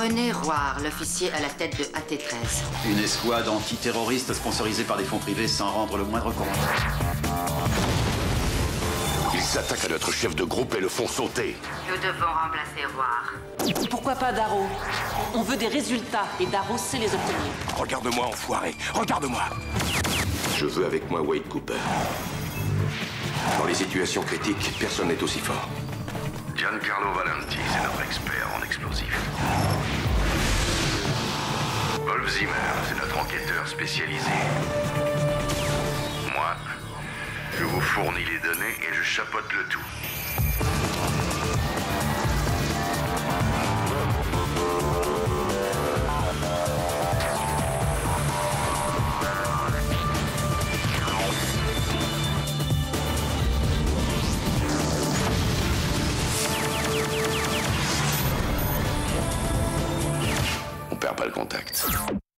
René Roire, l'officier à la tête de AT-13. Une escouade antiterroriste sponsorisée par des fonds privés sans rendre le moindre compte. Ils s'attaquent à notre chef de groupe et le font sauter. Nous devons remplacer Roire. Pourquoi pas Darrow? On veut des résultats et Darrow sait les obtenir. Regarde-moi, enfoiré. Regarde-moi. Je veux avec moi Wade Cooper. Dans les situations critiques, personne n'est aussi fort. Giancarlo Valenti, c'est notre expert en explosifs. Wolf Zimmer, c'est notre enquêteur spécialisé. Moi, je vous fournis les données et je chapeaute le tout. On perd pas le contact.